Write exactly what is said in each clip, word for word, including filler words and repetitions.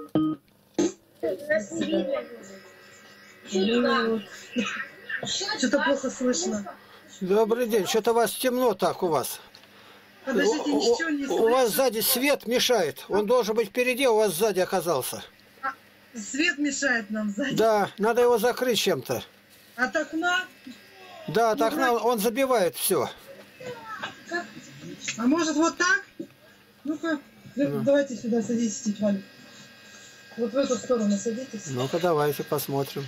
Что-то плохо слышно. Добрый день. Что-то у вас темно так у вас. Подождите, ничего не слышно. У вас сзади свет мешает. Он должен быть впереди, у вас сзади оказался. Свет мешает нам сзади. Да, надо его закрыть чем-то. От окна? Да, от окна он забивает все. А может вот так? Ну-ка, Ну. давайте сюда садитесь, тетя Валя. Вот в эту сторону садитесь. Ну-ка, давайте посмотрим.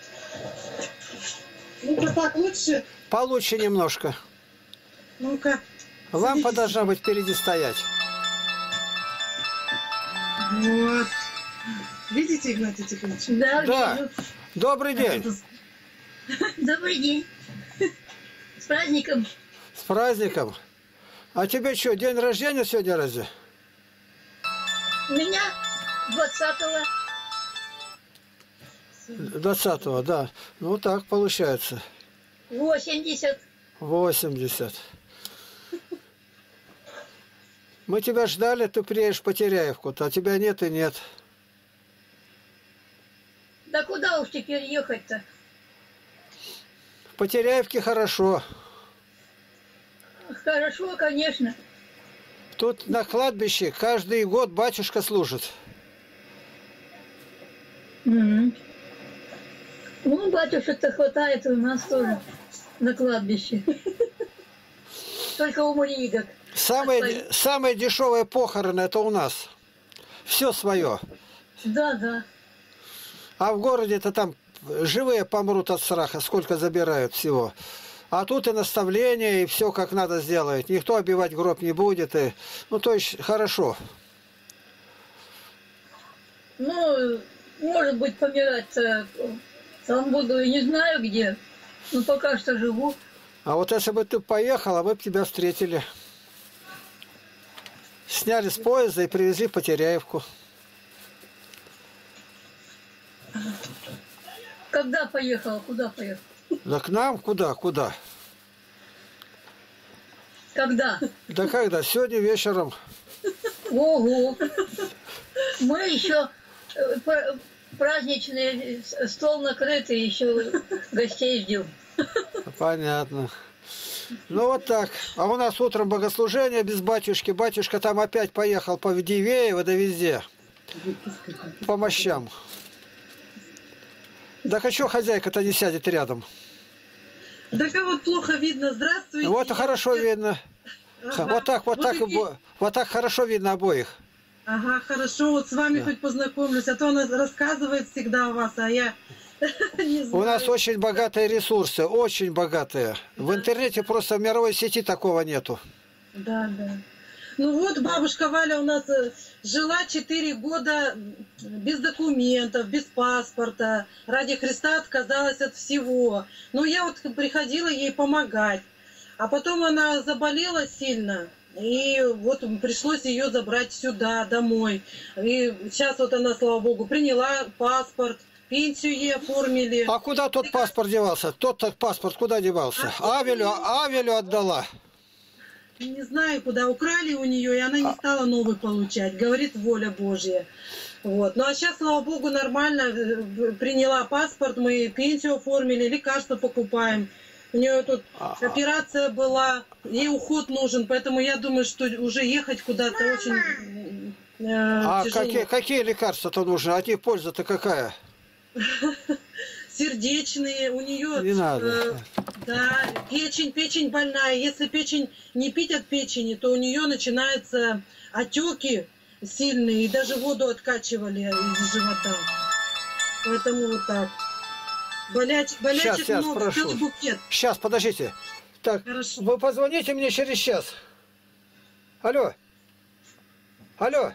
Ну-ка, так лучше? Получше немножко. Ну-ка. Лампа садитесь. должна быть впереди стоять. Вот. Видите, Игнатий Тихонович? Да, Да. вижу. Добрый день. Добрый день. С праздником. С праздником. А тебе что, день рождения сегодня разве? У меня двадцатого. двадцатого, да. Ну так получается. восемьдесят. восемьдесят. Мы тебя ждали, ты приедешь в Потеряевку, а тебя нет и нет. Да куда уж теперь ехать-то? В Потеряевке хорошо. Хорошо, конечно. Тут на кладбище каждый год батюшка служит. Угу. Ну, батюшек-то хватает у нас тоже на кладбище. Только у Маригок. Самые, самые дешевые похороны это у нас. Все свое. Да, да. А в городе-то там живые помрут от страха, сколько забирают всего. А тут и наставление, и все как надо сделать. Никто обивать гроб не будет. И... Ну, то есть, хорошо. Ну, может быть, помирать-то сам буду и не знаю где. Но пока что живу. А вот если бы ты поехала, мы бы тебя встретили. Сняли с поезда и привезли в Потеряевку. Когда поехала? Куда поехала? Да к нам? Куда? Куда? Когда? Да когда? Сегодня вечером. Ого! Мы еще э, пр- праздничный стол накрытый, еще гостей ждем. Понятно. Ну вот так. А у нас утром богослужение без батюшки. Батюшка там опять поехал по Дивеево, да везде. По мощам. Да хочу, хозяйка-то не сядет рядом. Да как вот плохо видно. Здравствуйте. Вот хорошо видно. Ага. Вот так, вот, Вот так, такие- вот, вот так хорошо видно обоих. Ага, хорошо. Вот с вами Да. хоть познакомлюсь. А то она рассказывает всегда о вас, а я не знаю. У нас очень богатые ресурсы, очень богатые. В интернете просто в мировой сети такого нету. Да, да. Ну вот бабушка Валя у нас э, жила четыре года без документов, без паспорта. Ради Христа отказалась от всего. Но я вот приходила ей помогать. А потом она заболела сильно. И вот пришлось ее забрать сюда, домой. И сейчас вот она, слава богу, приняла паспорт, пенсию ей оформили. А куда тот паспорт девался? Тот паспорт куда девался? Авелю, Авелю отдала. Не знаю, куда украли у нее, и она не стала новый получать. Говорит, воля Божья. Вот. Ну а сейчас, слава богу, нормально. э, Приняла паспорт, мы пенсию оформили, лекарства покупаем. У нее тут операция была, ей уход нужен, поэтому я думаю, что уже ехать куда-то очень э, А тяжело. какие, какие лекарства-то нужны? От них польза-то какая? Сердечные, у нее Не надо. э, да, печень, печень больная. Если печень не пить от печени, то у нее начинаются отеки сильные, и даже воду откачивали из живота. Поэтому вот так. Боляч, болячек Щас, щас, много, прошу. целый букет. Сейчас, подождите. Так, Хорошо. вы позвоните мне через час. Алло. Алло.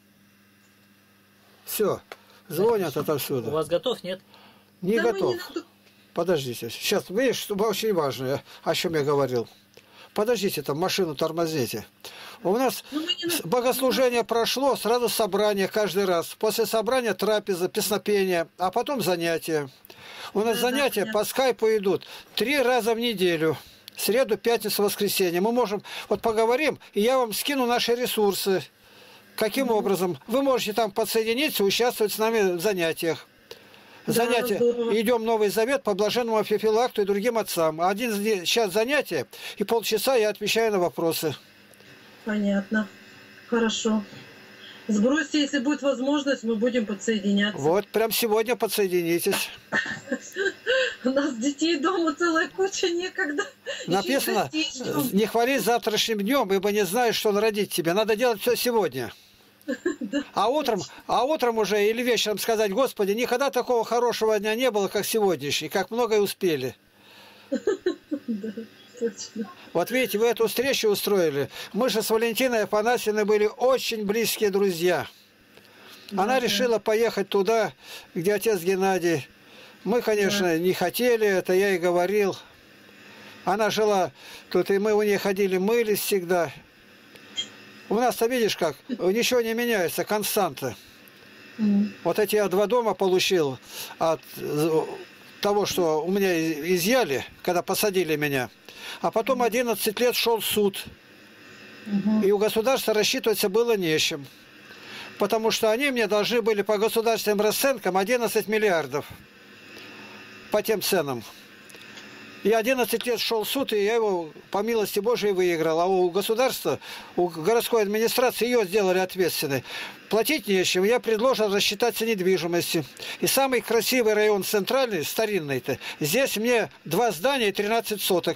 Все. Звонят У отовсюду. вас готов, нет? Не Да мы готов. не надо- Подождите. Сейчас, видишь, что очень важно, о чем я говорил. Подождите, там машину тормозните. У нас Ну, мы не с- на- богослужение прошло, сразу собрание каждый раз. После собрания трапеза, песнопение, а потом занятия. У нас Да, да, занятия понятно. по скайпу идут три раза в неделю. Среду, пятницу, воскресенье. Мы можем, вот поговорим, и я вам скину наши ресурсы. Каким образом? Вы можете там подсоединиться, участвовать с нами в занятиях. Занятия. Да, Идем Новый Завет по блаженному Феофилакту и другим отцам. Один час занятия и полчаса я отвечаю на вопросы. Понятно. Хорошо. Сбросьте, если будет возможность, мы будем подсоединяться. Вот, прям сегодня подсоединитесь. У нас детей дома целая куча, некогда. Написано, не хвались завтрашним днем, ибо не знаешь, что он родит тебе. Надо делать все сегодня. А утром, а утром уже или вечером сказать: Господи, никогда такого хорошего дня не было, как сегодняшний, как многое успели. Да, точно. Вот видите, вы эту встречу устроили. Мы же с Валентиной Афанасьевной были очень близкие друзья. Она Да, решила поехать туда, где отец Геннадий. Мы, конечно, Да. не хотели, это я и говорил. Она жила тут, и мы у нее ходили, мылись всегда. У нас-то, видишь как, ничего не меняется, константа. М. Вот эти я два дома получил от того, что у меня изъяли, когда посадили меня. А потом одиннадцать лет шел суд. Мгм. И у государства рассчитываться было не с чем. Потому что они мне должны были по государственным расценкам одиннадцать миллиардов. По тем ценам. И одиннадцать лет шел суд, и я его, по милости Божией, выиграл. А у государства, у городской администрации ее сделали ответственной. Платить не с чем. Я предложил рассчитаться недвижимостью. И самый красивый район центральный, старинный-то, здесь мне два здания и тринадцать соток.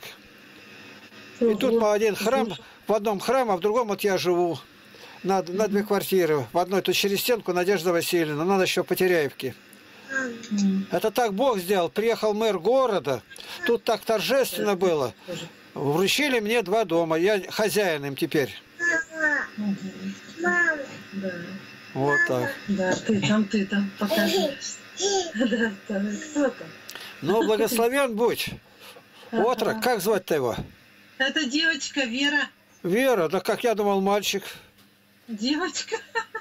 И тут по один храм, в одном храме, а в другом вот я живу. На, на две квартиры. В одной тут через стенку Надежда Васильевна, надо еще по Теряевке. М. Это так Бог сделал. Приехал мэр города. Тут так торжественно было. Вручили мне два дома. Я хозяин им теперь. Мгм. Да. Вот так. Да, ты там, ты там, покажи. Да, так, кто там? Ну, благословен будь. Отрок, как звать-то его? Это девочка Вера. Вера, да как я думал, мальчик. Девочка.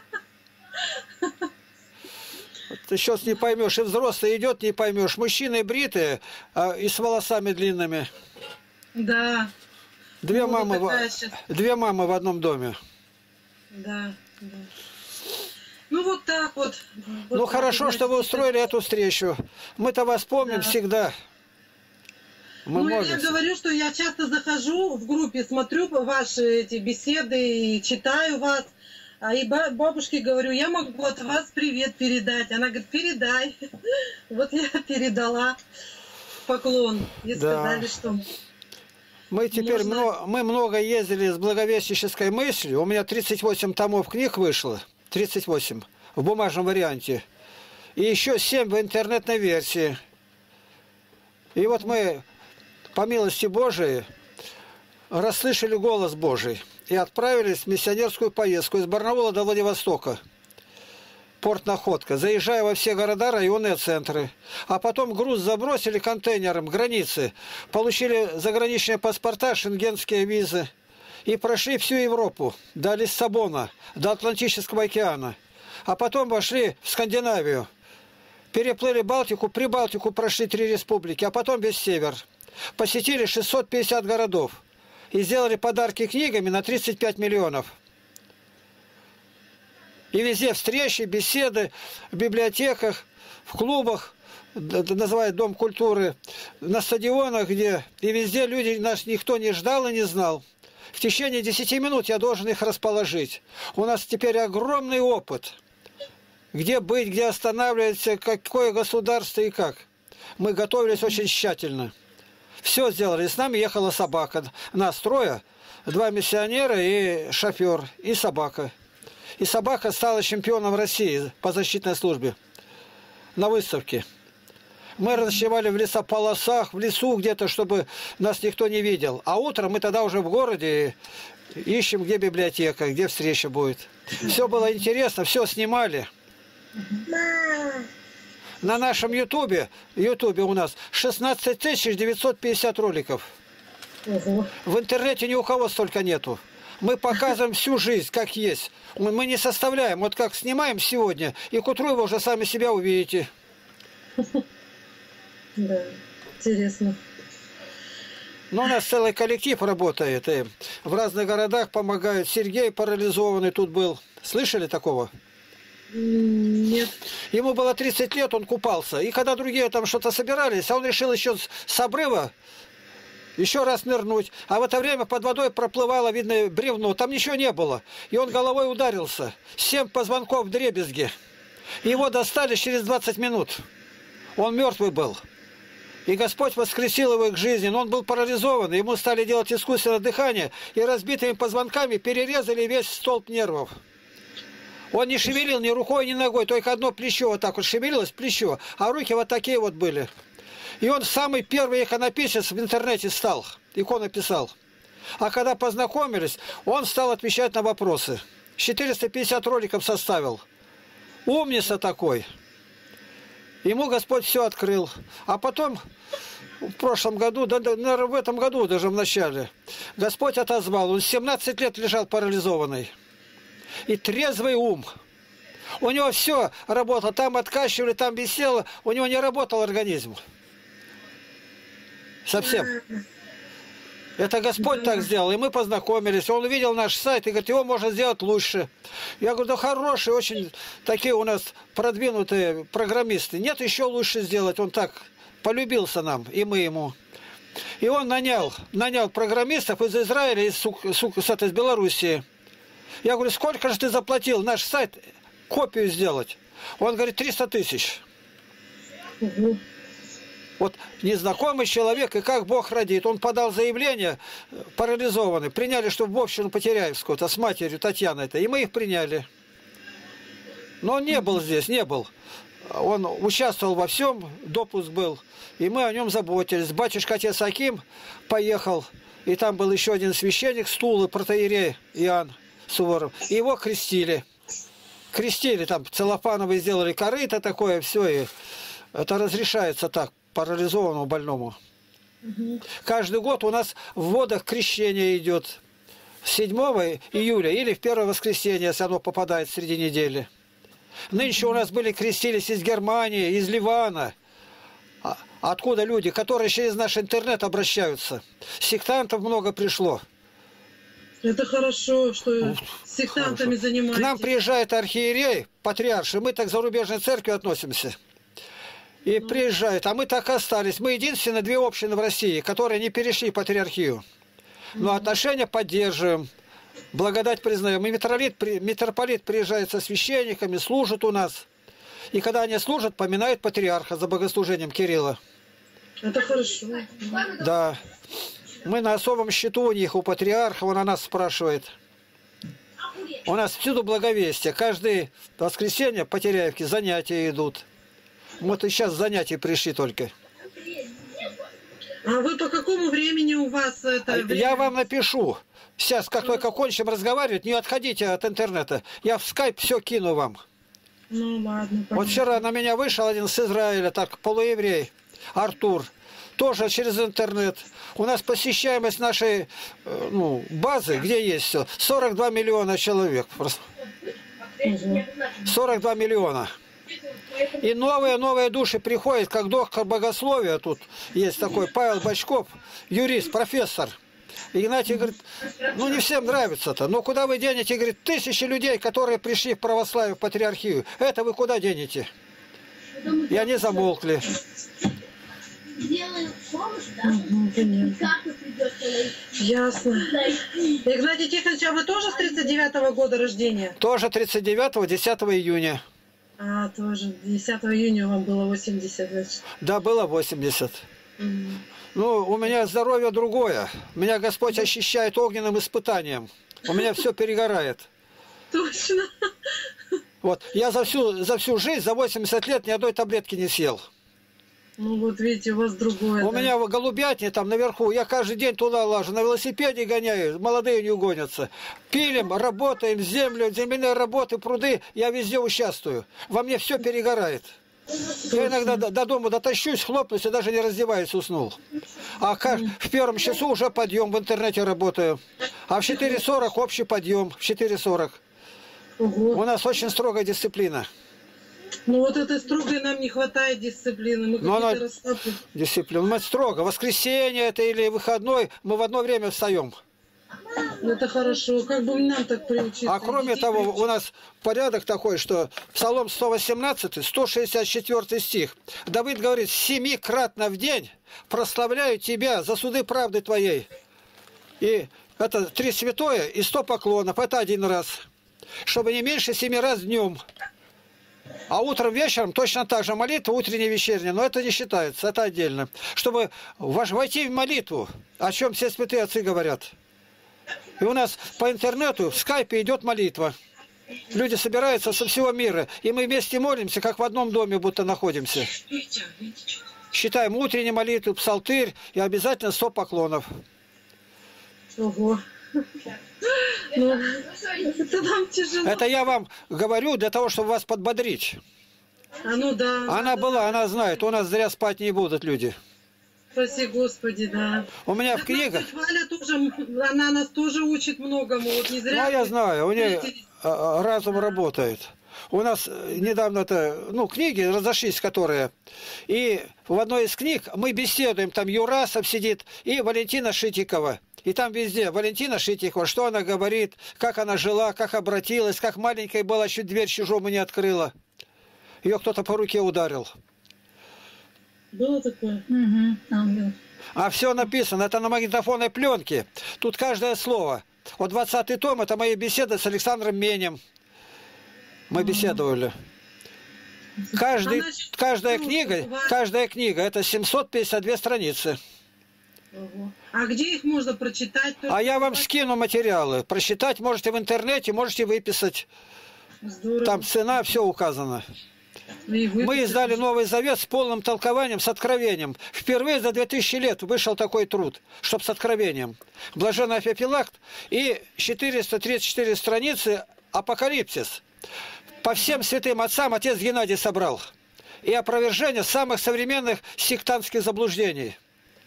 Ты сейчас не поймешь. И взрослый идет, не поймешь. Мужчины бритые а, и с волосами длинными. Да. Две Ну, мамы, такая в... щас. Две мамы в одном доме. Да, да. Ну вот так вот. Вот Ну так хорошо, вот, что вы значит, устроили эту встречу. Мы-то вас помним Да. всегда. Мы Ну, я можем. говорю, что я часто захожу в группе, смотрю ваши эти беседы и читаю вас. А и ба- бабушке говорю, я могу от вас привет передать. Она говорит, передай. Вот я передала поклон. И Да. сказали, что... Мы теперь Можно- много, мы много ездили с благовестнической мыслью. У меня тридцать восемь томов книг вышло. тридцать восемь в бумажном варианте. И еще семь в интернетной версии. И вот мы, по милости Божией, расслышали голос Божий. И отправились в миссионерскую поездку из Барнаула до Владивостока. Порт Находка. Заезжая во все города, районы и центры. А потом груз забросили контейнером, границы. Получили заграничные паспорта, шенгенские визы. И прошли всю Европу. До Лиссабона, до Атлантического океана. А потом вошли в Скандинавию. Переплыли Балтику, Прибалтику прошли три республики, а потом весь север. Посетили шестьсот пятьдесят городов. И сделали подарки книгами на тридцать пять миллионов. И везде встречи, беседы, в библиотеках, в клубах, это называют Дом культуры, на стадионах, где и везде люди, нас никто не ждал и не знал. В течение десяти минут я должен их расположить. У нас теперь огромный опыт. Где быть, где останавливаться, какое государство и как. Мы готовились очень тщательно. Все сделали. С нами ехала собака. Нас трое. Два миссионера и шофер. И собака. И собака стала чемпионом России по защитной службе. На выставке. Мы ночевали в лесополосах, в лесу где-то, чтобы нас никто не видел. А утром мы тогда уже в городе ищем, где библиотека, где встреча будет. Все было интересно, все снимали. На нашем ютубе, ютубе у нас шестнадцать тысяч девятьсот пятьдесят роликов. Ого. В интернете ни у кого столько нету. Мы показываем всю жизнь, как есть. Мы, мы не составляем. Вот как снимаем сегодня, и к утру вы уже сами себя увидите. Да, интересно. Но у нас целый коллектив работает. И в разных городах помогают. Сергей парализованный тут был Слышали такого? Нет. Ему было тридцать лет, он купался. И когда другие там что-то собирались, а он решил еще с обрыва еще раз нырнуть. А в это время под водой проплывало, видно, бревно. Там ничего не было. И он головой ударился. Семь позвонков вдребезги. Его достали через двадцать минут. Он мертвый был. И Господь воскресил его к жизни. Но он был парализован. Ему стали делать искусственное дыхание. И разбитыми позвонками перерезали весь столб нервов. Он не шевелил ни рукой, ни ногой. Только одно плечо вот так вот шевелилось, плечо. А руки вот такие вот были. И он самый первый иконописец в интернете стал. Икону писал. А когда познакомились, он стал отвечать на вопросы. четыреста пятьдесят роликов составил. Умница такой. Ему Господь все открыл. А потом, в прошлом году, да, наверное, в этом году даже в начале, Господь отозвал. Он семнадцать лет лежал парализованный. И трезвый ум. У него все работало. Там откачивали, там висело. У него не работал организм. Совсем. Это Господь так сделал. И мы познакомились. Он увидел наш сайт и говорит, его можно сделать лучше. Я говорю, да хорошие, очень такие у нас продвинутые программисты. Нет, еще лучше сделать. Он так полюбился нам, и мы ему. И он нанял, нанял программистов из Израиля, из, из Белоруссии. Я говорю, сколько же ты заплатил наш сайт, копию сделать? Он говорит, триста тысяч. Угу. Вот незнакомый человек, и как Бог родит. Он подал заявление, парализованный. Приняли, чтобы в общину Потеряевскую-то с матерью Татьяной-то. И мы их приняли. Но он не был здесь, не был. Он участвовал во всем, допуск был. И мы о нем заботились. Батюшка отец Аким поехал. И там был еще один священник, стулы, протоиерей Иоанн Суворов. И его крестили. Крестили, там целлофановые сделали корыто такое, все. И это разрешается так, парализованному больному. Угу. Каждый год у нас в водах крещение идет. седьмого июля или в первое воскресенье, если оно попадает среди недели. Нынче у нас были, крестились из Германии, из Ливана. Откуда люди, которые через наш интернет обращаются. Сектантов много пришло. Это хорошо, что с сектантами занимаетесь. К нам приезжает архиерей, патриарш, и мы так к зарубежной церкви относимся. И ну. приезжают, а мы так остались. Мы единственные две общины в России, которые не перешли патриархию. Но угу. отношения поддерживаем, благодать признаем. И митрополит, митрополит приезжает со священниками, служит у нас. И когда они служат, поминают патриарха за богослужением Кирилла. Это хорошо. Да. Мы на особом счету у них, у патриарха, он о нас спрашивает. У нас всюду благовестие. Каждое воскресенье по Теряевке занятия идут. Вот и сейчас занятия пришли только. А вы по какому времени у вас это время? Я вам напишу. Сейчас, как только кончим разговаривать, не отходите от интернета. Я в скайп все кину вам. Ну ладно. Понятно. Вот вчера на меня вышел один с Израиля, так, полуеврей, Артур. Тоже через интернет. У нас посещаемость нашей ну, базы, где есть все, сорок два миллиона человек. сорок два миллиона. И новые-новые души приходят, как доктор богословия. Тут есть такой Павел Бочков, юрист, профессор. Игнатий говорит, ну не всем нравится-то, но куда вы денете? Говорит, тысячи людей, которые пришли в православие, в патриархию. Это вы куда денете? И они замолкли. Ясно. Игнатий Тихонович, а вы тоже с тридцать девятого года рождения? Тоже тридцать девятого, десятого июня. А, тоже. десятого июня вам было восемьдесят, значит. Да, было восемьдесят. Угу. Ну, у меня здоровье другое. Меня Господь ощущает огненным испытанием. У меня все перегорает. Точно. Вот. Я за всю, за всю жизнь, за восемьдесят лет ни одной таблетки не съел. Ну вот видите, у вас другое. У да? меня голубятни там наверху, я каждый день туда лажу, на велосипеде гоняю, молодые не угонятся. Пилим, работаем, землю, земляные работы, пруды, я везде участвую. Во мне все перегорает. Точно. Я иногда до, до дома дотащусь, хлопнусь и даже не раздеваюсь, уснул. А как, в первом часу уже подъем, в интернете работаю. А в четыре сорок общий подъем, в четыре сорок. Угу. У нас очень строгая дисциплина. Ну вот этой строгой нам не хватает дисциплины. Мы какие-то расслаблены. Дисциплина. Мы строго. Воскресенье это или выходной, мы в одно время встаем. Это хорошо. Как бы нам так приучиться? А кроме Детей того, приучить. у нас порядок такой, что Псалом сто восемнадцатый, сто шестьдесят четвёртый стих. Давид говорит: семикратно в день прославляю тебя за суды правды твоей. И это три святое и сто поклонов. Это один раз. Чтобы не меньше семи раз днем. А утром, вечером точно так же молитва, утренняя, вечерняя. Но это не считается, это отдельно. Чтобы войти в молитву, о чем все святые отцы говорят. И у нас по интернету в скайпе идет молитва. Люди собираются со всего мира. И мы вместе молимся, как в одном доме будто находимся. Считаем утреннюю молитву, псалтырь и обязательно сто поклонов. Ого. Ну, это нам тяжело. Это я вам говорю для того, чтобы вас подбодрить. А ну да. Она да, была, да. она знает. У нас зря спать не будут люди. Спаси Господи, да. У меня Так в книгах... Валя тоже, она нас тоже учит многому. Вот не зря. Ну, я знаю, у нее встретились. разум работает. У нас недавно-то, ну, книги разошлись, которые... И в одной из книг мы беседуем, там Юрасов сидит и Валентина Шитикова. И там везде Валентина Шитикова, что она говорит, как она жила, как обратилась, как маленькая была, чуть дверь чужому не открыла. Ее кто-то по руке ударил. Было такое? Угу, ангел. А все написано, это на магнитофонной пленке. Тут каждое слово. Вот двадцатый том, это мои беседы с Александром Менем. Мы беседовали. Каждый, Она каждая ну, книга, у вас- каждая книга, это семьсот пятьдесят две страницы. Ого. А где их можно прочитать? А я вам скину материалы. Прочитать можете в интернете, можете выписать. Здорово. Там цена, все указано. И вы- Мы издали Новый Завет с полным толкованием, с откровением. Впервые за две тысячи лет вышел такой труд, чтоб с откровением. Блаженный Афипилакт и четыреста тридцать четыре страницы Апокалипсис. По всем святым отцам отец Геннадий собрал. И опровержение самых современных сектантских заблуждений.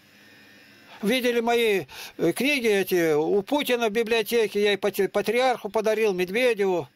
Видели мои книги эти у Путина в библиотеке, я и патриарху подарил, Медведеву.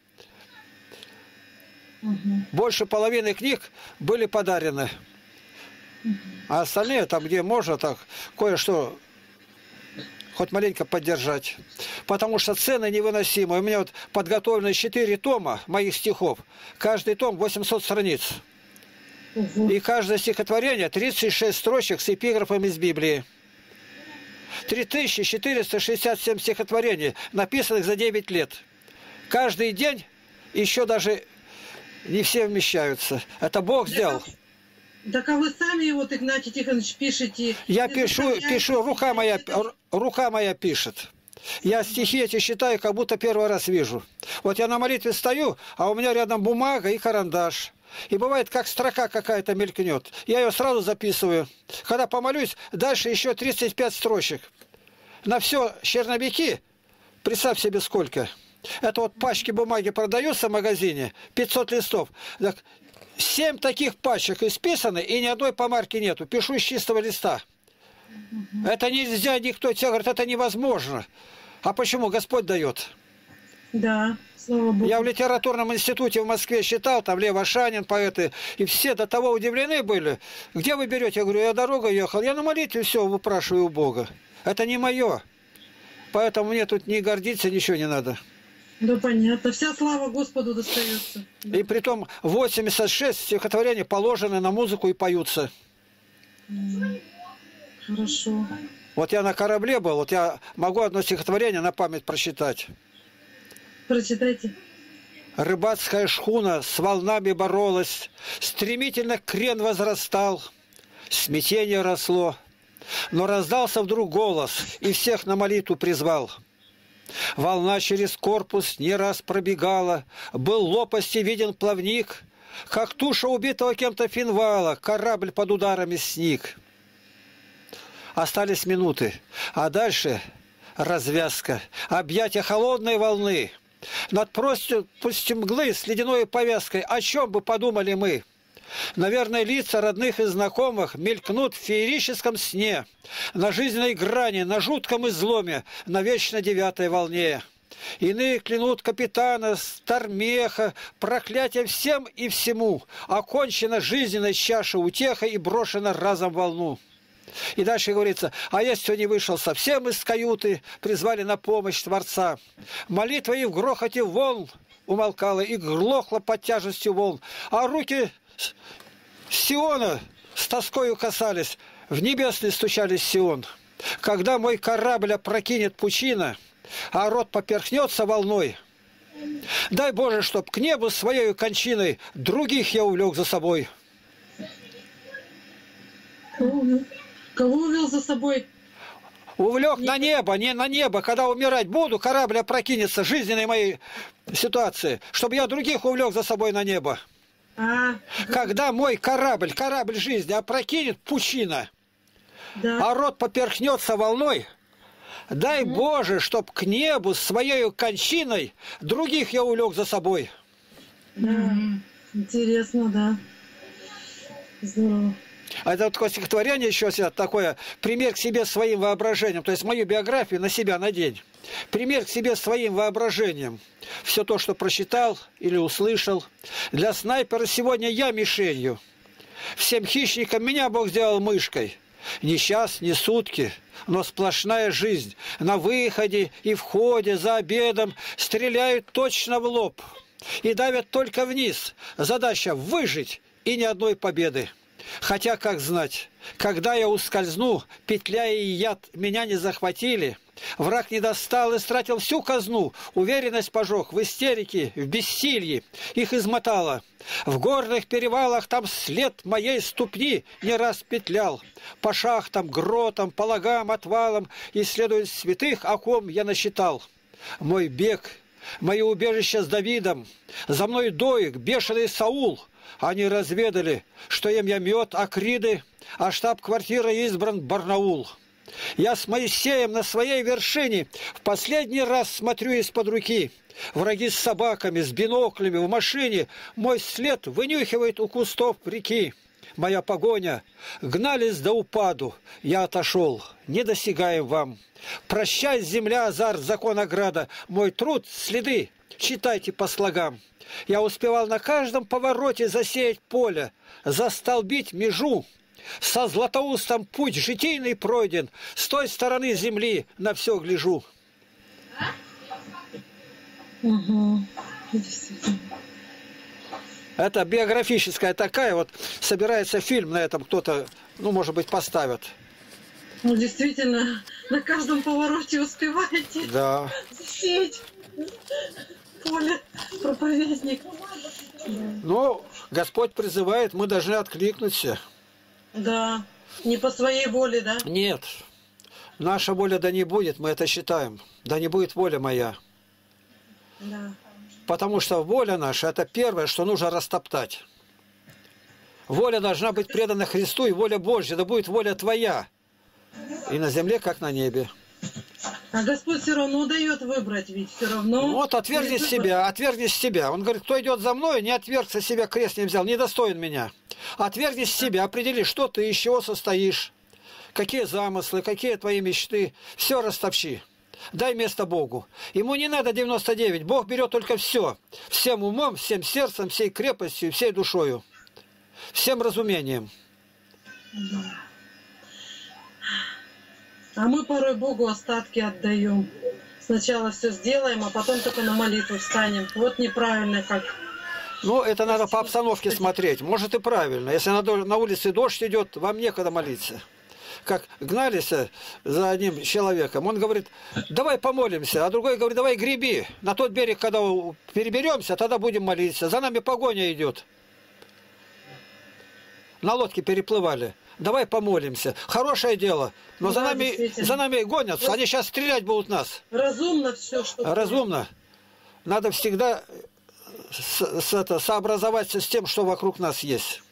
Угу. Больше половины книг были подарены. А остальные, там где можно, так кое-что хоть маленько поддержать. Потому что цены невыносимые. У меня вот подготовлены четыре тома моих стихов. Каждый том восемьсот страниц. Угу. И каждое стихотворение тридцать шесть строчек с эпиграфом из Библии. три тысячи четыреста шестьдесят семь стихотворений, написанных за девять лет. Каждый день еще даже не все вмещаются. Это Бог сделал. Так а вы сами, вот, Игнатий Тихонович, пишете? Я и пишу, заставляете пишу, рука моя, писать? рука моя пишет. Я стихи эти читаю, как будто первый раз вижу. Вот я на молитве стою, а у меня рядом бумага и карандаш. И бывает, как строка какая-то мелькнет. Я ее сразу записываю. Когда помолюсь, дальше еще тридцать пять строчек. На все черновики, представь себе сколько. Это вот пачки бумаги продаются в магазине, пятьсот листов. Так, семь таких пачек исписаны, и ни одной помарки нету. Пишу с чистого листа. Угу. Это нельзя, никто тебе говорит, это невозможно. А почему? Господь дает. Да, слава Богу. Я в литературном институте в Москве считал, там Лев Ашанин, поэты, и все до того удивлены были. Где вы берете? Я говорю, я дорогой ехал, я на молитве все выпрашиваю у Бога. Это не мое. Поэтому мне тут не гордиться, ничего не надо. Да, понятно. Вся слава Господу достается. Да. И притом восемьдесят шесть стихотворений положены на музыку и поются. Хорошо. Вот я на корабле был, вот я могу одно стихотворение на память прочитать. Прочитайте. Рыбацкая шхуна с волнами боролась, стремительно крен возрастал, смятение росло, но раздался вдруг голос и всех на молитву призвал. Волна через корпус не раз пробегала, был лопасти виден плавник, как туша убитого кем-то финвала, корабль под ударами сник. Остались минуты, а дальше развязка, объятия холодной волны. Над пропастью мглы с ледяной повязкой, о чем бы подумали мы? Наверное, лица родных и знакомых мелькнут в феерическом сне, на жизненной грани, на жутком изломе, на вечно девятой волне. Иные клянут капитана, Стармеха, проклятие всем и всему, окончена жизненная чаша утеха и брошена разом в волну. И дальше говорится, а если кто не вышел совсем из каюты, призвали на помощь Творца. Молитва и в грохоте волн умолкала, и глохла под тяжестью волн. А руки Сиона с тоскою касались, в небесный стучались Сион. Когда мой корабль опрокинет пучина, а рот поперхнется волной, дай Боже, чтоб к небу своей кончиной других я увлек за собой. Кого увел за собой? Увлек не... на небо, не на небо. Когда умирать буду, корабль опрокинется жизненной моей ситуации, чтобы я других увлек за собой на небо. А, Когда мой корабль, корабль жизни опрокинет пучина, да. а рот поперхнется волной, дай угу. Боже, чтоб к небу своей кончиной других я увлек за собой. Да. Угу. Интересно, да. Здорово. А это вот такое стихотворение еще такое, пример к себе своим воображением, то есть мою биографию на себя надень. Пример к себе своим воображением. Все то, что прочитал или услышал. Для снайпера сегодня я мишенью. Всем хищникам меня Бог сделал мышкой. Ни час, ни сутки, но сплошная жизнь. На выходе и входе, за обедом стреляют точно в лоб. И давят только вниз. Задача выжить и ни одной победы. Хотя, как знать, когда я ускользну, петля и яд меня не захватили, враг не достал и стратил всю казну, уверенность пожег в истерике, в бессилье, их измотало. В горных перевалах там след моей ступни не раз петлял, по шахтам, гротам, по лагам, отвалам, исследуя святых, о ком я насчитал. Мой бег, мое убежище с Давидом, за мной доек, бешеный Саул. Они разведали, что им я мед, акриды, а штаб-квартира избран Барнаул. Я с Моисеем на своей вершине в последний раз смотрю из-под руки. Враги с собаками, с биноклями в машине мой след вынюхивает у кустов реки. Моя погоня, гнались до упаду, я отошел, не досягаем вам. Прощай, земля, азарт, закон ограда, мой труд, следы, читайте по слогам. Я успевал на каждом повороте засеять поле, застолбить межу. Со Златоустом путь житийный пройден, с той стороны земли на все гляжу. Угу. Это биографическая такая вот, собирается фильм на этом, кто-то, ну, может быть, поставит. Ну, действительно, на каждом повороте успеваете да. засеять поле, проповедник. Ну, Господь призывает, мы должны откликнуться. Да, не по своей воле, да? Нет, наша воля да не будет, мы это считаем. Да не будет воля моя. Да. Потому что воля наша, это первое, что нужно растоптать. Воля должна быть предана Христу, и воля Божья, да будет воля твоя. И на земле, как на небе. А Господь все равно дает выбрать, ведь все равно... Вот отвергни себя, отвергни себя. Он говорит, кто идет за мной, не отвергся себя, крест не взял, не достоин меня. Отвергни себя, определи, что ты, из чего состоишь, какие замыслы, какие твои мечты. Все растопчи. Дай место Богу. Ему не надо девяносто девять. Бог берет только все. Всем умом, всем сердцем, всей крепостью, всей душою. Всем разумением. А мы порой Богу остатки отдаем. Сначала все сделаем, а потом только на молитву встанем. Вот неправильно как. Ну, это надо по обстановке смотреть. Может и правильно. Если на, на улице дождь идет, вам некогда молиться. Как гнались за одним человеком, он говорит, давай помолимся, а другой говорит, давай греби. На тот берег, когда переберемся, тогда будем молиться. За нами погоня идет. На лодке переплывали. Давай помолимся. Хорошее дело. Но да, за, нами, за нами гонятся. Они сейчас стрелять будут нас. Разумно все, что... Разумно. Надо всегда с, с, это, сообразоваться с тем, что вокруг нас есть.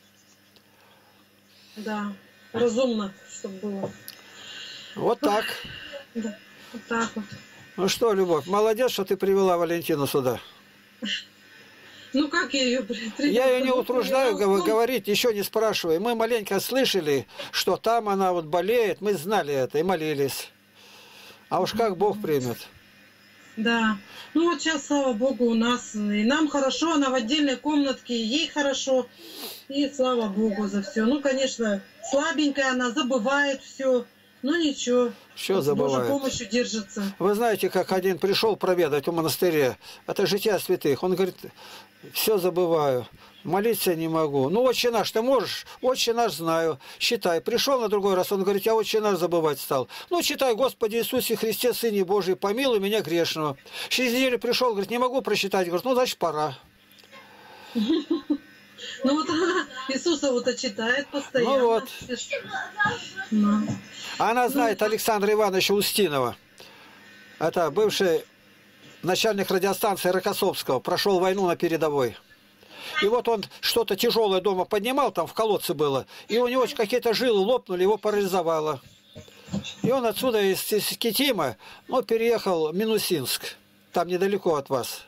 Да. Разумно, чтобы было. Вот так. Да. Вот так вот. Ну что, Любовь, молодец, что ты привела Валентину сюда. Ну как я ее привела? Я ее не утруждаю говорить, еще не спрашивай. Мы маленько слышали, что там она вот болеет, мы знали это и молились. А уж как Бог примет. Да. Ну вот сейчас, слава Богу, у нас и нам хорошо, она в отдельной комнатке, и ей хорошо. И слава Богу за все. Ну, конечно, слабенькая она, забывает все. Ну ничего. Все забывает. Божьей помощью держится. Вы знаете, как один пришел проведать в монастыре, это жития святых. Он говорит, все забываю, молиться не могу. Ну, отче наш ты можешь? Отче наш знаю. Считай. Пришел на другой раз, он говорит, я отче наш забывать стал. Ну, читай, Господи Иисусе Христе, Сыне Божий, помилуй меня грешного. Через неделю пришел, говорит, не могу прочитать. Говорит, ну, значит, пора. Ну вот она Иисуса вот читает постоянно. Ну вот. Ну. Она знает Александра Ивановича Устинова. Это бывший начальник радиостанции Рокоссовского. Прошел войну на передовой. И вот он что-то тяжелое дома поднимал, там в колодце было. И у него какие-то жилы лопнули, его парализовало. И он отсюда из, из Китима, ну, переехал в Минусинск. Там недалеко от вас.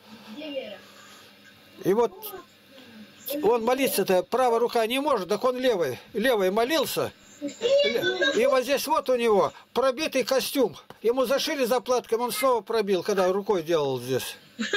И вот он молиться-то, правая рука не может, так он левой, левой молился. И вот здесь вот у него пробитый костюм. Ему зашили заплатком, он снова пробил, когда рукой делал здесь.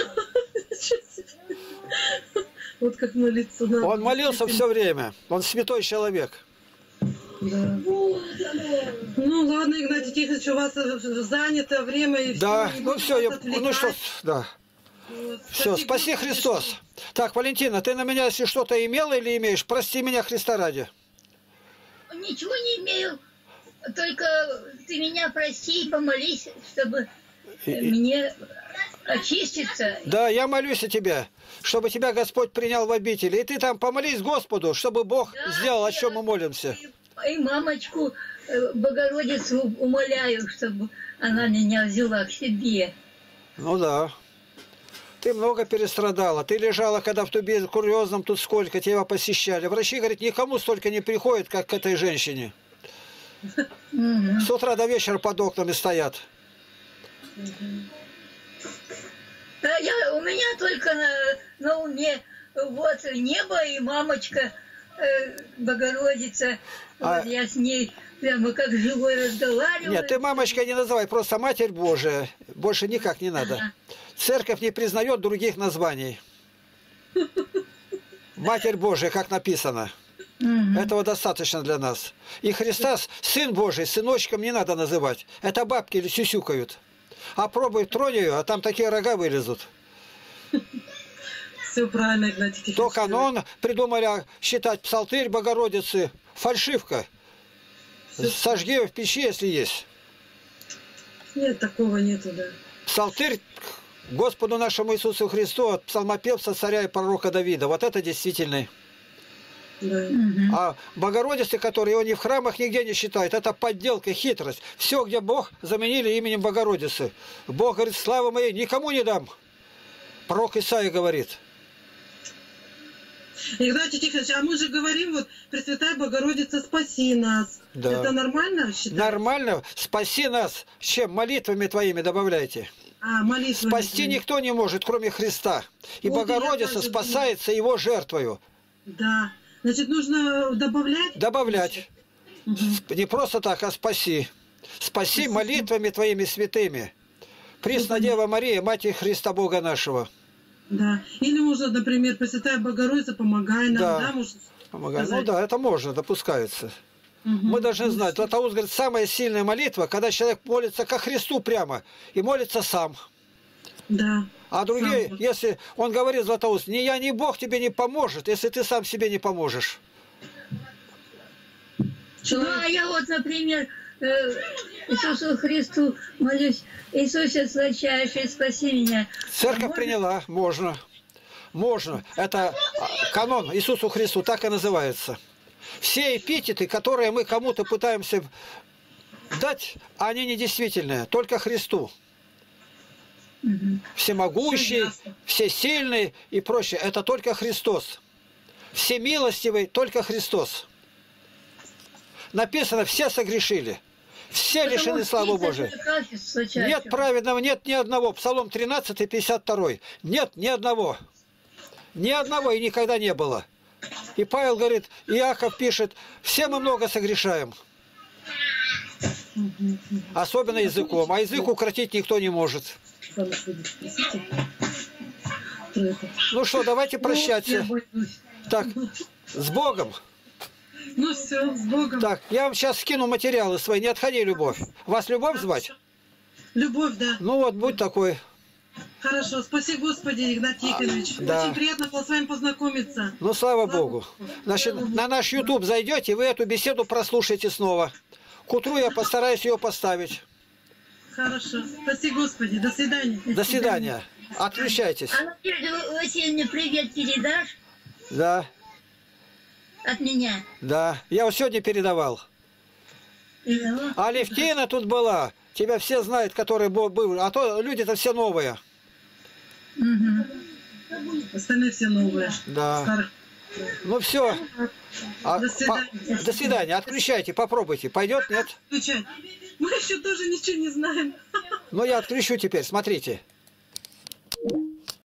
Вот как молиться надо. Он молился все время. Он святой человек. Да. Ну ладно, Игнатий Тихонович, у вас занято время. И да, все, ну все, я, ну что, да. Вот. Все, спаси Христос. Так, Валентина, ты на меня, если что-то имела или имеешь, прости меня Христа ради. Ничего не имею. Только ты меня прости и помолись, чтобы И- мне очиститься. Да, я молюсь о тебе, чтобы тебя Господь принял в обители. И ты там помолись Господу, чтобы Бог Да, сделал, о чем я мы молимся. И, и мамочку э, Богородицу умоляю, чтобы она меня взяла к себе. Ну да. Ты много перестрадала. Ты лежала, когда в туберкулезном, тут сколько тебя посещали. Врачи говорят, никому столько не приходит, как к этой женщине. Мгм. С утра до вечера под окнами стоят. Да, я, у меня только на, на уме вот небо и мамочка э, Богородица. А- Вот я с ней прямо как живой разговариваю. Нет, ты мамочкой не называй, просто Матерь Божия. Больше никак не надо. Ага. Церковь не признает других названий. Матерь Божия, как написано. Мгм. Этого достаточно для нас. И Христос, Сын Божий, сыночком не надо называть. Это бабки или сюсюкают. А пробуй тронь ее, а там такие рога вылезут. Все правильно, Игнатий Тихонович. То канон придумали считать псалтырь Богородицы. Фальшивка. Сожги ее в печи, если есть. Нет, такого нету, да. Псалтырь к Господу нашему Иисусу Христу от псалмопевца царя и пророка Давида. Вот это действительный. Да. Мгм. А Богородицы, которые его ни в храмах нигде не считают, это подделка, хитрость. Все, где Бог, заменили именем Богородицы. Бог говорит, славу моей никому не дам. Пророк Исаия говорит. Игнатий Тихонович, а мы же говорим, вот, Пресвятая Богородица, спаси нас. Да. Это нормально считать? Нормально, спаси нас. Чем? Молитвами твоими добавляйте. А, молитвы. Спасти никто не может, кроме Христа. И Вот я Богородица также спасается его жертвою. Да. Значит, нужно добавлять? Добавлять. Мгм. Не просто так, а спаси. Спаси Спасибо. молитвами твоими святыми. Пресна Дева Мария, Матерь Христа Бога нашего. Да. Или можно, например, Пресвятая Богородица, помогай нам, Да. да, может Помогай. Ну сказать? да, это можно, допускается. Мгм. Мы должны знать. Златоуст говорит, самая сильная молитва, когда человек молится ко Христу прямо и молится сам. Да. А другие, Сам. если он говорит, Златоуст, ни я, ни Бог тебе не поможет, если ты сам себе не поможешь. Ну, а я вот, например, э, Иисусу Христу молюсь. Иисусе сладчайший, спаси меня. Церковь Можно? приняла, можно. Можно. Это а, канон Иисусу Христу, так и называется. Все эпитеты, которые мы кому-то пытаемся дать, они недействительные, только Христу. Мгм. Всемогущий, Всё ясно. всесильный и прочее. Это только Христос. Всемилостивый, только Христос. Написано, все согрешили. Все лишены Потому славы что Божией. Иисус сладчайший. Нет праведного, нет ни одного. Псалом тринадцать, пятьдесят два. Нет ни одного. Ни одного и никогда не было. И Павел говорит, Иаков пишет, все мы много согрешаем. Мгм. Особенно языком. А язык укротить никто не может. Что нас будет? Простите. Про это. Ну что, давайте прощаться. Ну, я боюсь. Так, с Богом. Ну все, с Богом. Так, я вам сейчас скину материалы свои. Не отходи, Любовь. Вас Любовь звать? Любовь, да. Ну вот, будь такой. Хорошо, спаси Господи, Игнатий Яковлевич. Да. Очень приятно было с вами познакомиться. Ну, слава Богу. Значит, на наш YouTube зайдете, вы эту беседу прослушаете снова. К утру я постараюсь ее поставить. Хорошо. Спаси Господи. До свидания. До свидания. Отключайтесь. А Надежда Васильевна привет передашь Да, от меня? да. Я вот сегодня передавал. Передала? А Левтина тут была. Тебя все знают, которые были. А то люди-то все новые. Угу. Остальные все новые. Да. Старых. Ну все. А, До свидания. по- до свидания. Отключайте, попробуйте. Пойдет, нет? Включай. Мы еще тоже ничего не знаем. Ну я отключу теперь, смотрите.